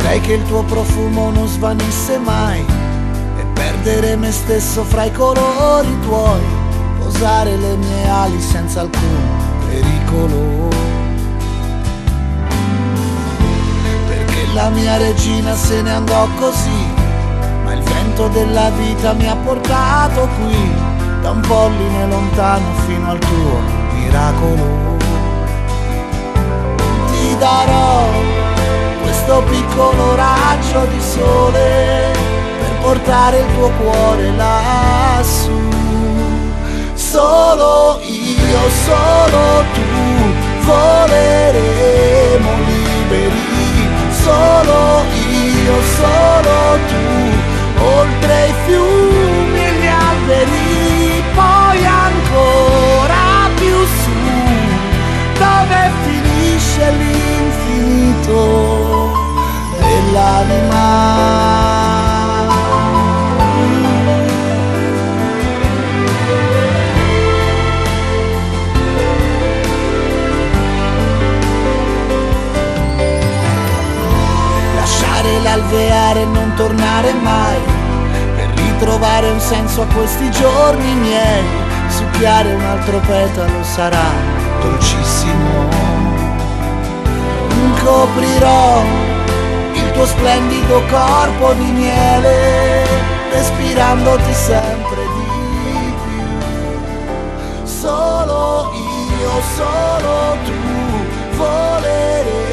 Vorrei che il tuo profumo non svanisse mai e perdere me stesso fra i colori tuoi, posare le mie ali senza alcun pericolo. Perché la mia regina se ne andò così, ma il vento della vita mi ha portato qui, da un polline lontano fino al tuo miracolo. Ti darò questo piccolo raggio di sole per portare il tuo cuore lassù. Solo io, solo tu, voleremo liberi. Solo io, solo tu, oltre i fiumi e gli alberi, poi ancora più su, dove finisce l'infinito dell'anima. Lasciare l'alveare e non tornare mai, per ritrovare un senso a questi giorni miei. Succhiare un altro petalo sarà dolcissimo. Coprirò il tuo splendido corpo di miele, respirandoti sempre di più. Solo io, solo tu, voleremo